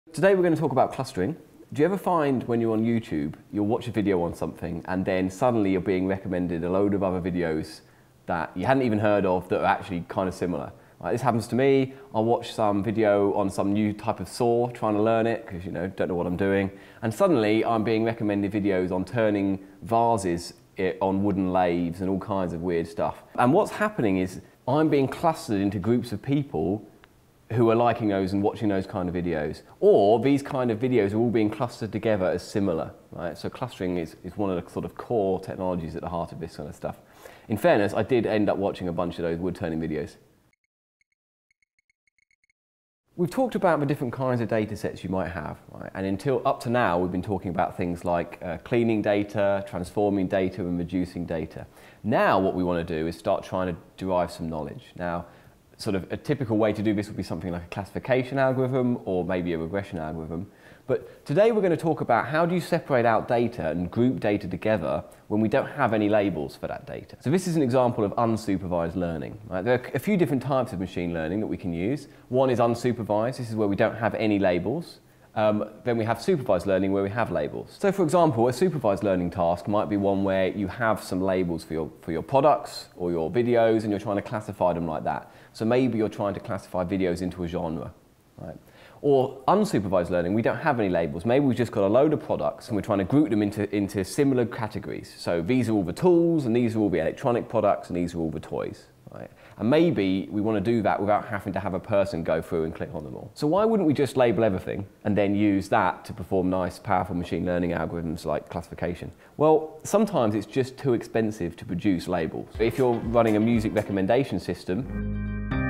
Today we're going to talk about clustering. Do you ever find when you're on YouTube, you'll watch a video on something and then suddenly you're being recommended a load of other videos that you hadn't even heard of that are actually kind of similar? Right, this happens to me. I'll watch some video on some new type of saw, trying to learn it because, don't know what I'm doing. And suddenly I'm being recommended videos on turning vases on wooden lathes and all kinds of weird stuff. And what's happening is I'm being clustered into groups of people who are liking those and watching those kind of videos. Or these kind of videos are all being clustered together as similar, right? So clustering is one of the sort of core technologies at the heart of this kind of stuff. In fairness, I did end up watching a bunch of those wood turning videos. We've talked about the different kinds of data sets you might have, right? And up to now, we've been talking about things like cleaning data, transforming data, and reducing data. Now what we want to do is start trying to derive some knowledge. Now, sort of a typical way to do this would be something like a classification algorithm or maybe a regression algorithm. But today we're going to talk about how do you separate out data and group data together when we don't have any labels for that data. So this is an example of unsupervised learning. Right? There are a few different types of machine learning that we can use. One is unsupervised. This is where we don't have any labels. Then we have supervised learning where we have labels. So for example, a supervised learning task might be one where you have some labels for your products or your videos and you're trying to classify them like that. So maybe you're trying to classify videos into a genre, right? Or unsupervised learning, we don't have any labels. Maybe we've just got a load of products and we're trying to group them into similar categories. So these are all the tools and these are all the electronic products and these are all the toys, right? And maybe we want to do that without having to have a person go through and click on them all. So why wouldn't we just label everything and then use that to perform nice, powerful machine learning algorithms like classification? Well, sometimes it's just too expensive to produce labels. If you're running a music recommendation system,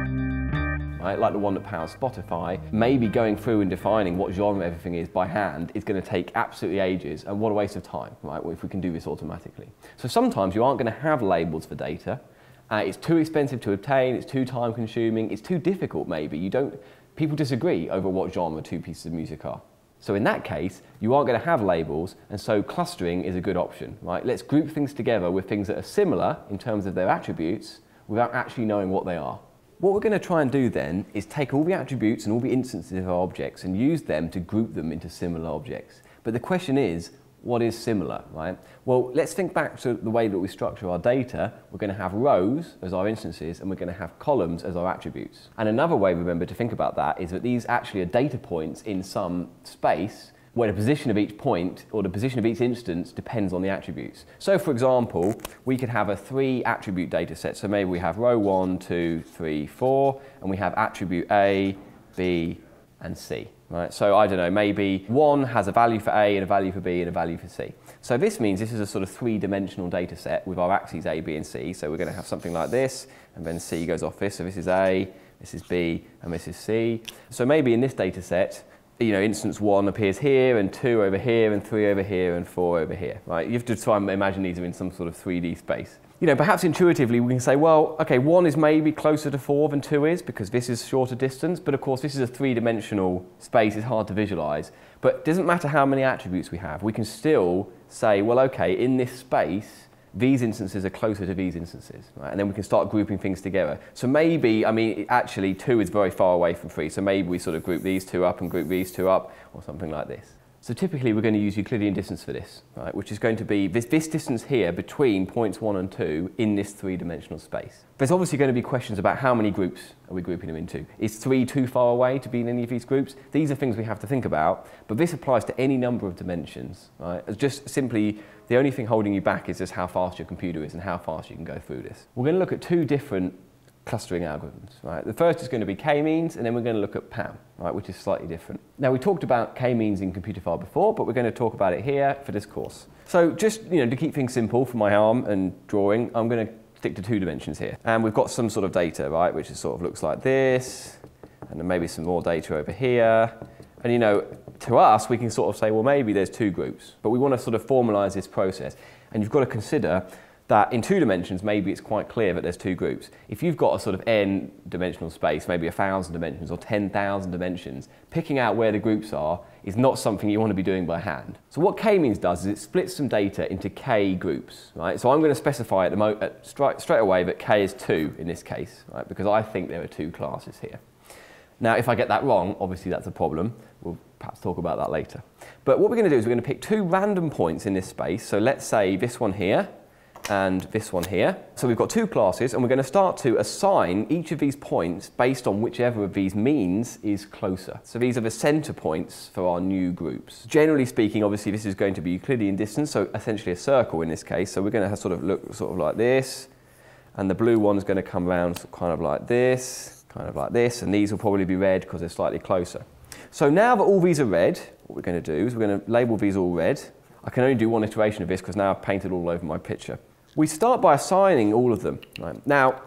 right, like the one that powers Spotify, maybe going through and defining what genre everything is by hand is going to take absolutely ages, and what a waste of time, right, if we can do this automatically. So sometimes you aren't going to have labels for data. It's too expensive to obtain, it's too time consuming, it's too difficult maybe. People disagree over what genre two pieces of music are. So in that case, you aren't going to have labels, and so clustering is a good option, right? Let's group things together with things that are similar in terms of their attributes without actually knowing what they are. What we're going to try and do then is take all the attributes and all the instances of our objects and use them to group them into similar objects. But the question is, what is similar, right? Well, let's think back to the way that we structure our data. We're going to have rows as our instances and we're going to have columns as our attributes. And another way, remember, to think about that is that these actually are data points in some space where the position of each point or the position of each instance depends on the attributes. So for example, we could have a 3 attribute data set. So maybe we have row 1, 2, 3, 4, and we have attribute A, B, and C. Right? So I don't know, maybe 1 has a value for A and a value for B and a value for C. So this means this is a sort of 3-dimensional data set with our axes A, B, and C. So we're going to have something like this, and then C goes off this. So this is A, this is B, and this is C. So maybe in this data set, instance 1 appears here, and 2 over here, and 3 over here, and 4 over here, right? You have to try and imagine these are in some sort of 3D space. Perhaps intuitively we can say, well, okay, 1 is maybe closer to 4 than 2 is, because this is shorter distance, but of course this is a 3-dimensional space, it's hard to visualize. But it doesn't matter how many attributes we have, we can still say, well, okay, in this space, these instances are closer to these instances, right? And then we can start grouping things together. So maybe, actually 2 is very far away from 3, so maybe we sort of group these 2 up and group these 2 up, or something like this. So typically we're going to use Euclidean distance for this, right? Which is going to be this distance here between points 1 and 2 in this 3-dimensional space. There's obviously going to be questions about how many groups are we grouping them into. Is 3 too far away to be in any of these groups? These are things we have to think about, but this applies to any number of dimensions, right? It's just simply the only thing holding you back is just how fast your computer is and how fast you can go through this. We're going to look at 2 different clustering algorithms, right? The first is going to be k-means, and then we're going to look at PAM, right, which is slightly different. Now, we talked about k-means in Computerphile before, but we're going to talk about it here for this course. So just, to keep things simple for my arm and drawing, I'm going to stick to 2 dimensions here. And we've got some sort of data, right, which is sort of looks like this, and then maybe some more data over here. And, to us, we can sort of say, well, maybe there's 2 groups, but we want to sort of formalize this process. And you've got to consider that in 2 dimensions, maybe it's quite clear that there's 2 groups. If you've got a sort of n-dimensional space, maybe 1,000 dimensions or 10,000 dimensions, picking out where the groups are is not something you want to be doing by hand. So what k-means does is it splits some data into k groups, right? So I'm going to specify straight away that k is 2 in this case, right? Because I think there are 2 classes here. Now, if I get that wrong, obviously that's a problem. We'll perhaps talk about that later. But what we're going to do is we're going to pick two random points in this space. So let's say this one here and this one here. So we've got two classes, and we're going to start to assign each of these points based on whichever of these means is closer. So these are the center points for our new groups. Generally speaking, obviously this is going to be Euclidean distance, so essentially a circle in this case. So we're going to sort of look sort of like this, and the blue one is going to come around kind of like this, and these will probably be red because they're slightly closer. So now that all these are red, what we're going to do is we're going to label these all red. I can only do one iteration of this because now I've painted all over my picture. We start by assigning all of them. Right? Now,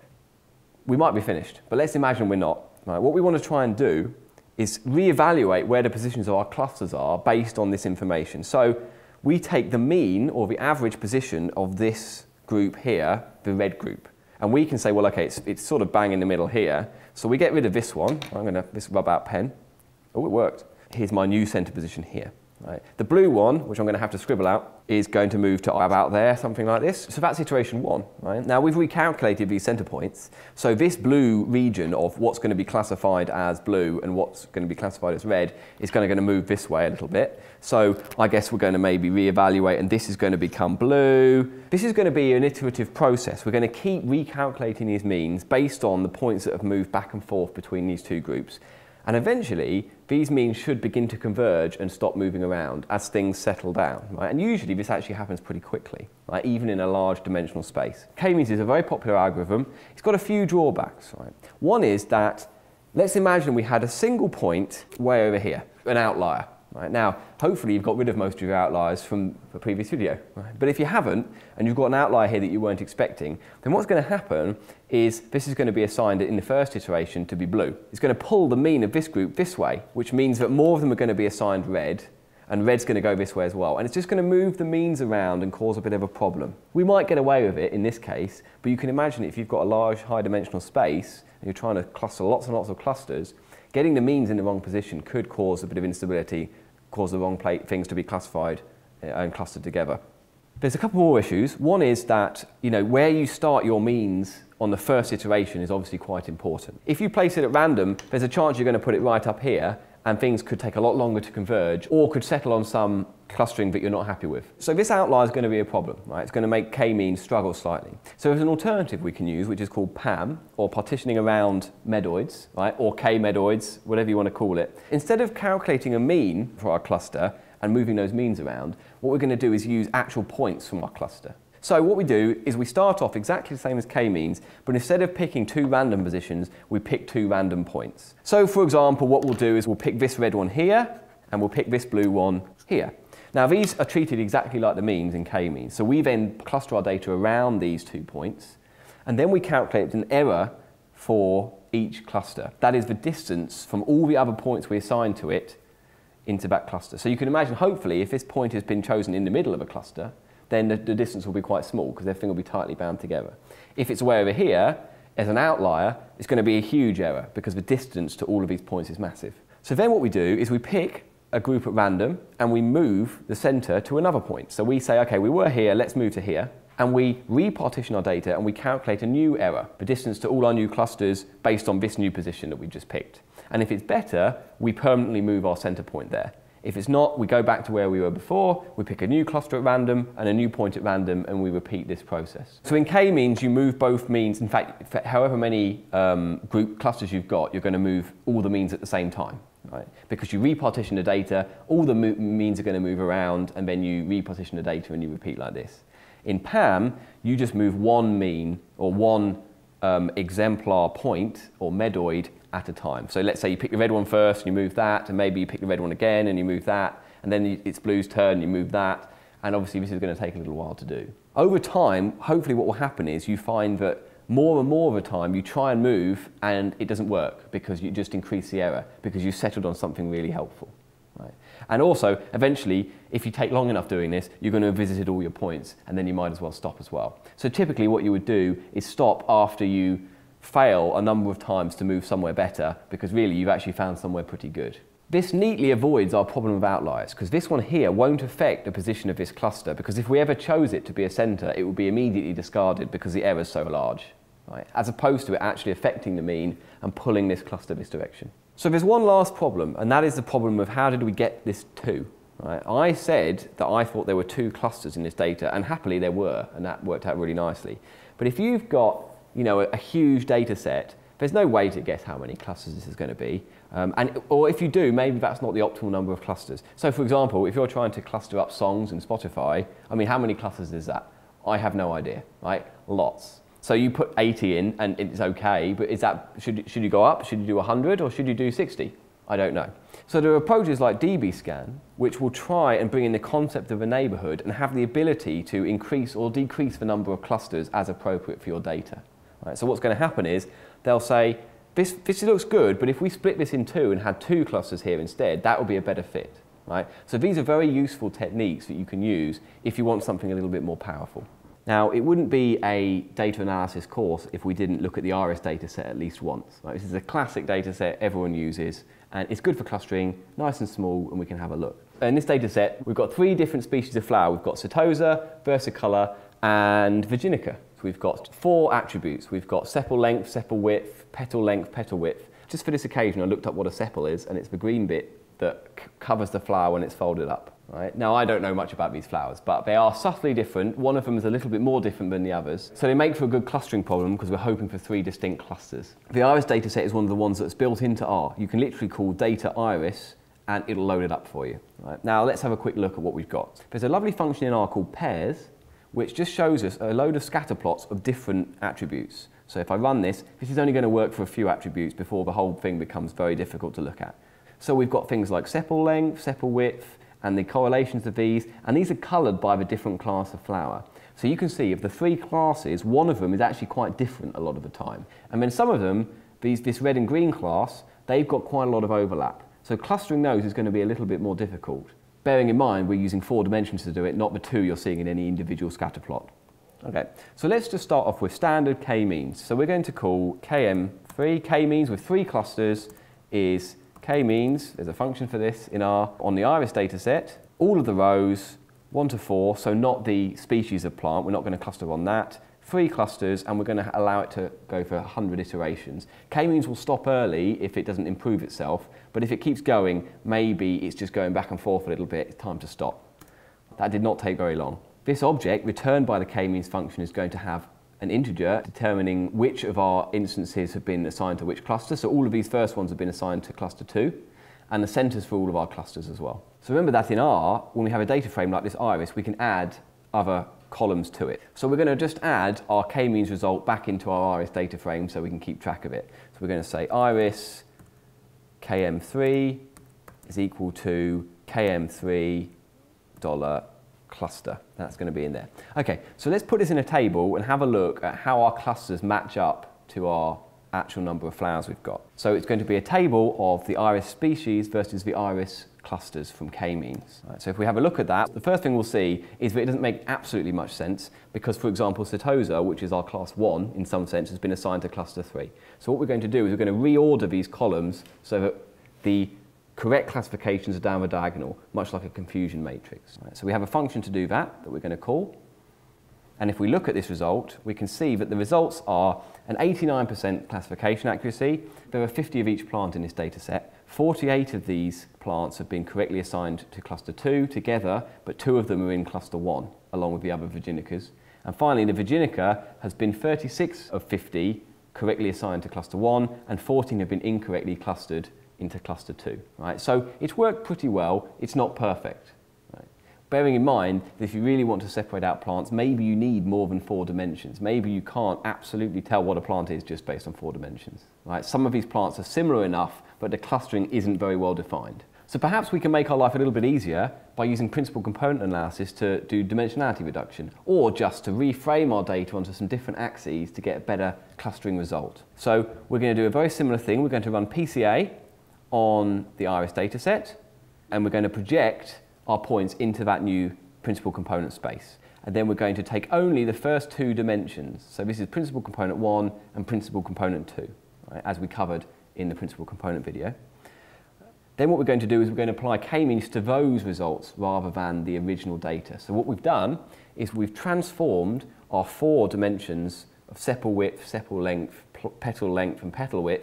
we might be finished, but let's imagine we're not. Right? What we want to try and do is reevaluate where the positions of our clusters are based on this information. So we take the mean or the average position of this group here, the red group, and we can say, well, okay, it's sort of bang in the middle here. So we get rid of this one. I'm going to this rub out pen. Oh, it worked. Here's my new center position here. Right. The blue one, which I'm going to have to scribble out, is going to move to about there, something like this. So that's iteration 1. Right? Now we've recalculated these center points. So this blue region of what's going to be classified as blue and what's going to be classified as red is going to move this way a little bit. So I guess we're going to maybe reevaluate, and this is going to become blue. This is going to be an iterative process. We're going to keep recalculating these means based on the points that have moved back and forth between these two groups. And eventually, these means should begin to converge and stop moving around as things settle down. Right? And usually this actually happens pretty quickly, right? Even in a large dimensional space. K-means is a very popular algorithm. It's got a few drawbacks. Right? One is that, let's imagine we had a single point way over here, an outlier. Right? Now, hopefully you've got rid of most of your outliers from the previous video. Right? But if you haven't, and you've got an outlier here that you weren't expecting, then what's going to happen is this is going to be assigned in the first iteration to be blue. It's going to pull the mean of this group this way, which means that more of them are going to be assigned red, and red's going to go this way as well. And it's just going to move the means around and cause a bit of a problem. We might get away with it in this case, but you can imagine if you've got a large high-dimensional space, and you're trying to cluster lots and lots of clusters, getting the means in the wrong position could cause a bit of instability, cause the wrong things to be classified and clustered together. There's a couple more issues. One is that, where you start your means on the first iteration is obviously quite important. If you place it at random, there's a chance you're going to put it right up here, and things could take a lot longer to converge, or could settle on some clustering that you're not happy with. So this outlier is going to be a problem, right? It's going to make k-means struggle slightly. So there's an alternative we can use, which is called PAM, or partitioning around medoids, right? Or k-medoids, whatever you want to call it. Instead of calculating a mean for our cluster and moving those means around, what we're going to do is use actual points from our cluster. So what we do is we start off exactly the same as k-means, but instead of picking two random positions, we pick two random points. So for example, what we'll do is we'll pick this red one here, and we'll pick this blue one here. Now these are treated exactly like the means in k-means. So we then cluster our data around these 2 points, and then we calculate an error for each cluster. That is the distance from all the other points we assign to it into that cluster. So you can imagine, hopefully, if this point has been chosen in the middle of a cluster, then the distance will be quite small because everything will be tightly bound together. If it's way over here, as an outlier, it's going to be a huge error because the distance to all of these points is massive. So then what we do is we pick a group at random and we move the center to another point. So we say, okay, we were here, let's move to here. And we repartition our data and we calculate a new error, the distance to all our new clusters based on this new position that we just picked. And if it's better, we permanently move our center point there. If it's not, we go back to where we were before, we pick a new cluster at random and a new point at random, and we repeat this process. So in k-means, you move both means. In fact, for however many group clusters you've got, you're going to move all the means at the same time, right? Because you repartition the data, all the means are going to move around, and then you repartition the data and you repeat like this. In PAM, you just move one mean or one exemplar point or medoid at a time. So let's say you pick the red one first and you move that, and maybe you pick the red one again and you move that, and then it's blue's turn and you move that, and obviously this is going to take a little while to do. Over time, hopefully what will happen is you find that more and more of the time you try and move and it doesn't work because you just increase the error because you settled on something really helpful. Right? And also, eventually, if you take long enough doing this, you're going to have visited all your points, and then you might as well stop as well. So typically what you would do is stop after you fail a number of times to move somewhere better, because really you've actually found somewhere pretty good. This neatly avoids our problem of outliers, because this one here won't affect the position of this cluster, because if we ever chose it to be a center, it would be immediately discarded because the error is so large, right? As opposed to it actually affecting the mean and pulling this cluster this direction. So there's one last problem, and that is the problem of how did we get this 2? Right? I said that I thought there were 2 clusters in this data, and happily there were, and that worked out really nicely. But if you've got, you know, a huge data set, there's no way to guess how many clusters this is going to be. Or if you do, maybe that's not the optimal number of clusters. So for example, if you're trying to cluster up songs in Spotify, I mean, how many clusters is that? I have no idea, right? Lots. So you put 80 in and it's okay, but is that, should you go up? Should you do 100 or should you do 60? I don't know. So there are approaches like dbScan, which will try and bring in the concept of a neighborhood and have the ability to increase or decrease the number of clusters as appropriate for your data. Right? So what's going to happen is they'll say, this looks good, but if we split this in 2 and had 2 clusters here instead, that would be a better fit. Right? So these are very useful techniques that you can use if you want something a little bit more powerful. Now, it wouldn't be a data analysis course if we didn't look at the IRIS dataset at least once. Right? This is a classic dataset everyone uses, and it's good for clustering, nice and small, and we can have a look. In this dataset, we've got 3 different species of flower. We've got Setosa, Versicolor, and Virginica. So we've got 4 attributes. We've got sepal length, sepal width, petal width. Just for this occasion, I looked up what a sepal is, and it's the green bit that covers the flower when it's folded up. Right? Now, I don't know much about these flowers, but they are subtly different. One of them is a little bit more different than the others. So they make for a good clustering problem because we're hoping for 3 distinct clusters. The IRIS dataset is one of the ones that's built into R. You can literally call data IRIS and it'll load it up for you. Right? Now, let's have a quick look at what we've got. There's a lovely function in R called pairs, which just shows us a load of scatter plots of different attributes. So if I run this is only going to work for a few attributes before the whole thing becomes very difficult to look at. So we've got things like sepal length, sepal width, and the correlations of these, and these are coloured by the different class of flower. So you can see of the 3 classes, one of them is actually quite different a lot of the time. And then some of them, this red and green class, they've got quite a lot of overlap. So clustering those is going to be a little bit more difficult. Bearing in mind we're using 4 dimensions to do it, not the 2 you're seeing in any individual scatter plot. Okay, so let's just start off with standard k-means. So we're going to call km3, k-means with 3 clusters is k-means, there's a function for this in R, on the IRIS dataset, all of the rows, 1 to 4, so not the species of plant, we're not going to cluster on that, 3 clusters, and we're going to allow it to go for 100 iterations. K-means will stop early if it doesn't improve itself, but if it keeps going, maybe it's just going back and forth a little bit, it's time to stop. That did not take very long. This object, returned by the k-means function, is going to have an integer determining which of our instances have been assigned to which cluster. So all of these first ones have been assigned to cluster 2, and the centers for all of our clusters as well. So remember that in R, when we have a data frame like this IRIS, we can add other columns to it. So we're going to just add our k-means result back into our IRIS data frame so we can keep track of it. So we're going to say IRIS km3 is equal to km3 $cluster. That's going to be in there. Okay, so let's put this in a table and have a look at how our clusters match up to our actual number of flowers we've got. So it's going to be a table of the IRIS species versus the IRIS clusters from k-means. Right, so if we have a look at that, the first thing we'll see is that it doesn't make absolutely much sense because, for example, Setosa, which is our class 1 in some sense, has been assigned to cluster 3. So what we're going to do is we're going to reorder these columns so that the correct classifications are down the diagonal, much like a confusion matrix. Right, so we have a function to do that we're going to call. And if we look at this result, we can see that the results are an 89% classification accuracy. There are 50 of each plant in this data set. 48 of these plants have been correctly assigned to cluster 2 together, but 2 of them are in cluster 1, along with the other Virginicas. And finally, the Virginica has been 36 of 50 correctly assigned to cluster 1, and 14 have been incorrectly clustered into cluster 2. Right? So it's worked pretty well. It's not perfect. Right? Bearing in mind that if you really want to separate out plants, maybe you need more than 4 dimensions. Maybe you can't absolutely tell what a plant is just based on 4 dimensions. Right? Some of these plants are similar enough, but the clustering isn't very well defined. So perhaps we can make our life a little bit easier by using principal component analysis to do dimensionality reduction, or just to reframe our data onto some different axes to get a better clustering result. So we're going to do a very similar thing. We're going to run PCA on the IRIS dataset, and we're going to project our points into that new principal component space. And then we're going to take only the first 2 dimensions. So this is principal component 1 and principal component 2, right, as we covered in the principal component video. Then what we're going to do is we're going to apply k-means to those results rather than the original data. So what we've done is we've transformed our 4 dimensions of sepal width, sepal length, petal length and petal width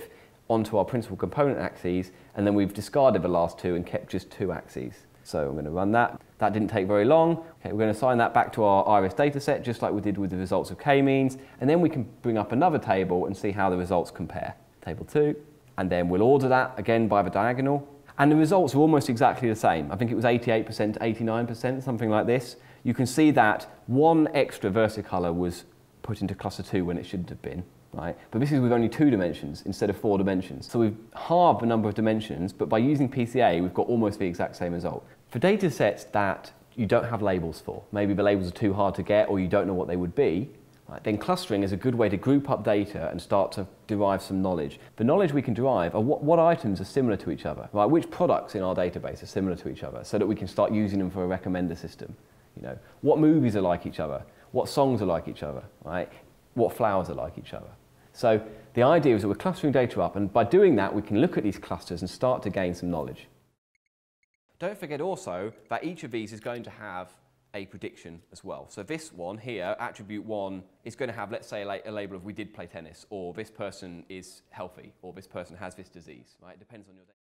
onto our principal component axes, and then we've discarded the last two and kept just two axes. So I'm going to run that. That didn't take very long. Okay, we're going to assign that back to our iris dataset, just like we did with the results of k-means, and then we can bring up another table and see how the results compare. Table 2, and then we'll order that again by the diagonal, and the results are almost exactly the same. I think it was 88% to 89%, something like this. You can see that one extra versicolor was put into cluster 2 when it shouldn't have been. Right? But this is with only 2 dimensions instead of 4 dimensions. So we've halved the number of dimensions, but by using PCA, we've got almost the exact same result. For data sets that you don't have labels for, maybe the labels are too hard to get or you don't know what they would be, right, then clustering is a good way to group up data and start to derive some knowledge. The knowledge we can derive are what items are similar to each other, right? Which products in our database are similar to each other, so that we can start using them for a recommender system. You know, what movies are like each other, what songs are like each other, right? What flowers are like each other. So the idea is that we're clustering data up, and by doing that we can look at these clusters and start to gain some knowledge. Don't forget also that each of these is going to have a prediction as well. So this one here, attribute 1, is going to have, let's say, a label of we did play tennis, or this person is healthy, or this person has this disease, right? It depends on your data.